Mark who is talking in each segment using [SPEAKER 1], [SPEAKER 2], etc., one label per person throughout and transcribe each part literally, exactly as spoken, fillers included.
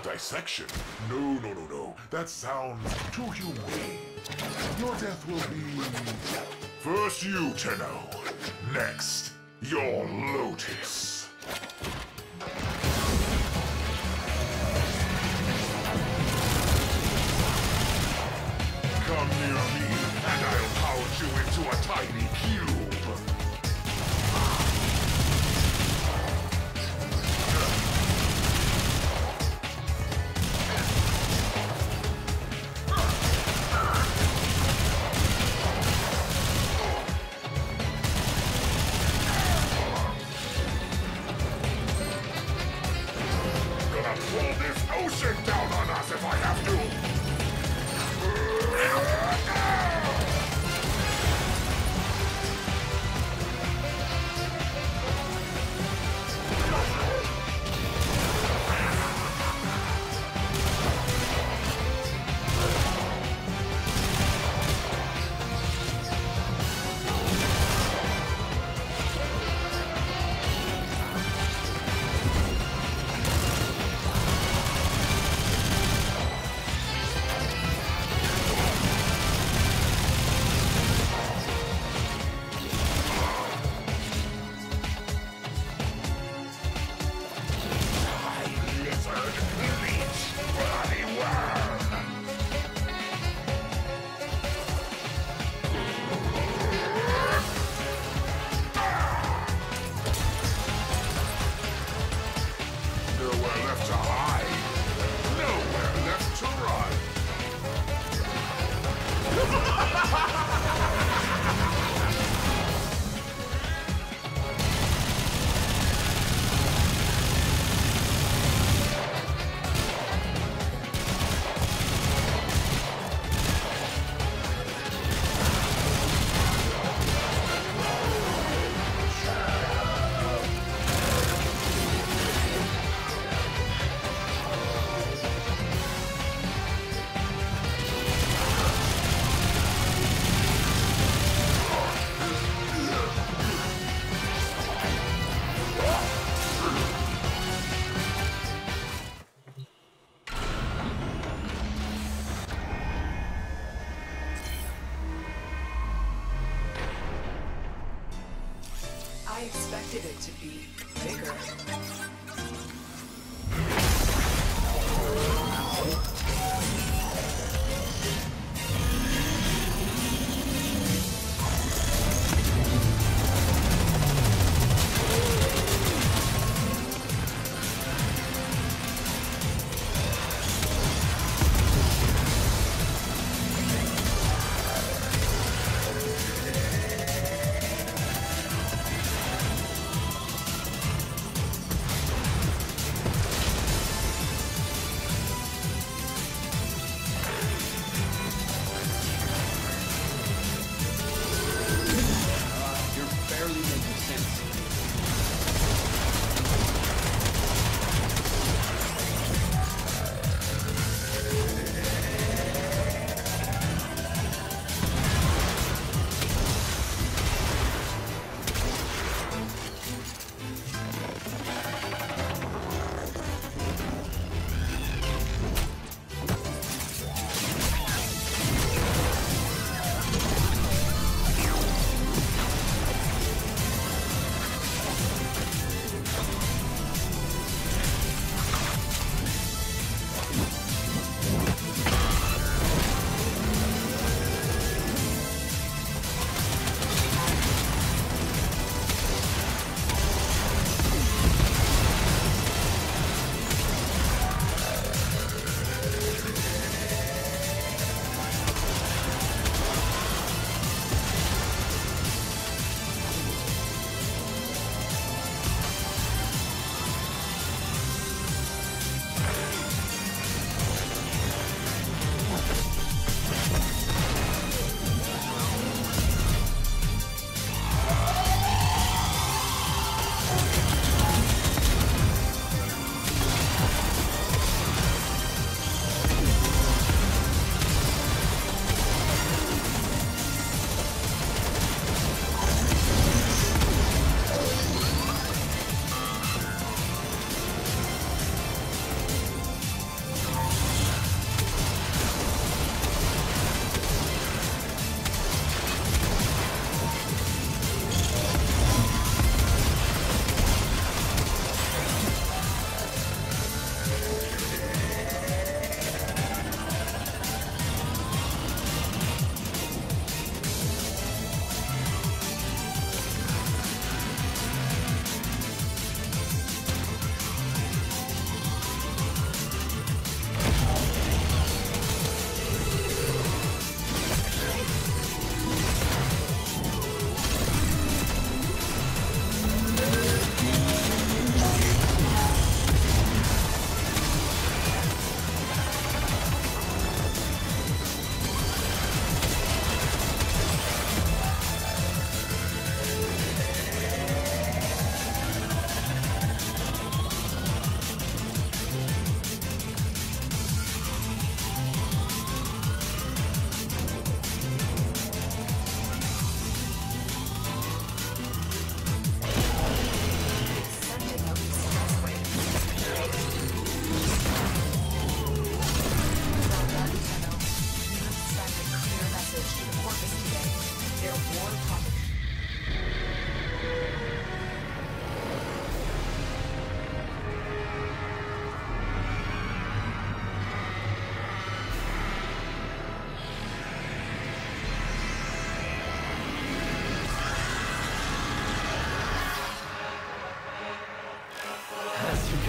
[SPEAKER 1] dissection? No, no, no, no. That sounds too humane. Your death will be... First you, Tenno. Next, your Lotus. Come near me, and I'll pounce you into a tiny cube. Gonna pull this ocean down on us if I have to.
[SPEAKER 2] I expected it to be bigger.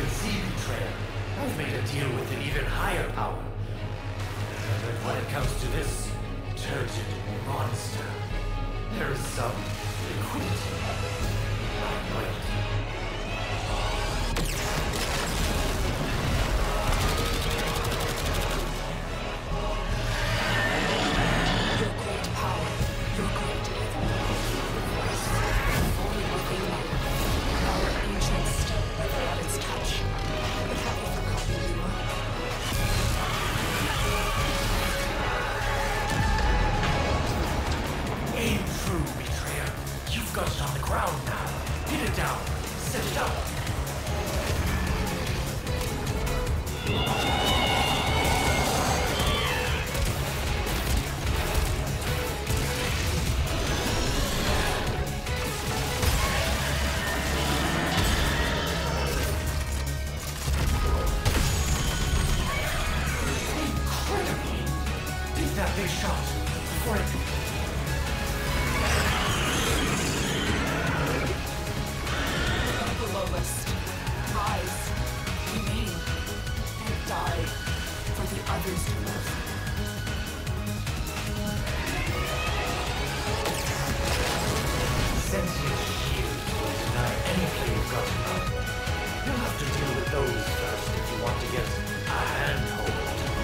[SPEAKER 3] can see, Betrayer, I've made a deal with an even higher power. And when it comes to this turgid monster, there is some liquidity. Like
[SPEAKER 2] Your great power, your great evil, the voice, only within you. Our ancient still without its touch. But have you forgotten who you are?
[SPEAKER 3] aim true, Betrayer. You've got it on the ground now. Hit it down. Set it up. Incredible! Take that big shot before it...
[SPEAKER 2] The lowest. Rise, remain, and die for the others to live.
[SPEAKER 3] Sentient shield will deny anything you've got to know. You'll have to deal with those first if you want to get a handhold.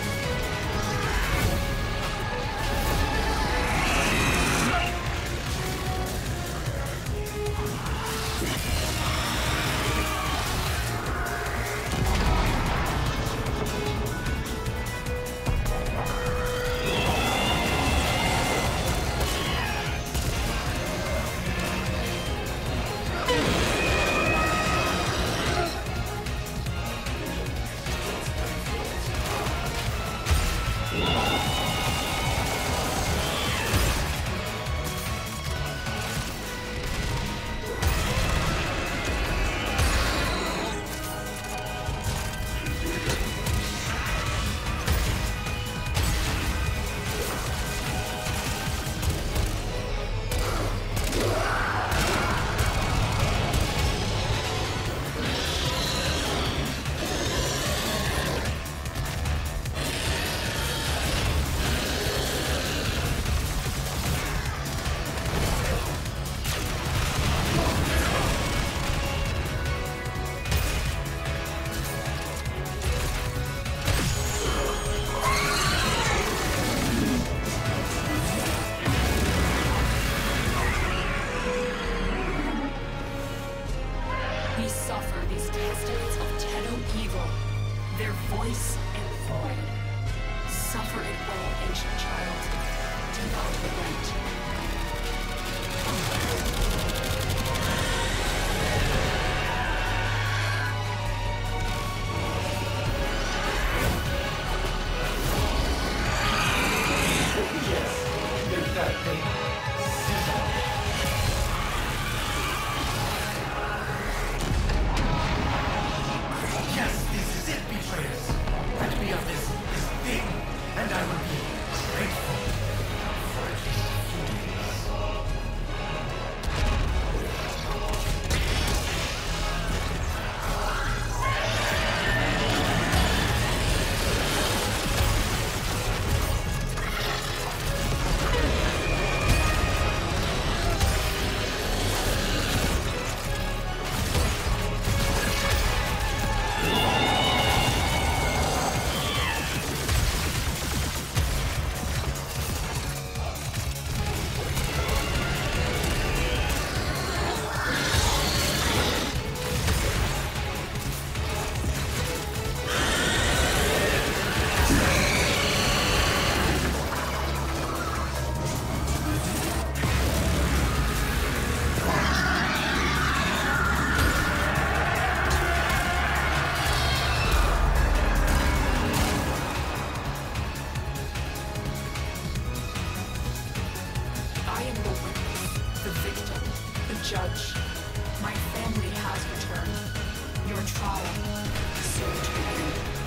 [SPEAKER 2] We suffer these testaments of Tenno evil, their voice and void. Suffer it all, ancient child. Do not relent.
[SPEAKER 3] Yes, there's that thing. Sizzle. Yes, this is it, Betrayers. Let me of this, this thing, and I will be grateful for at least a few days.
[SPEAKER 2] I am the witness, the victim, the judge. My family has returned. Your trial, so to be.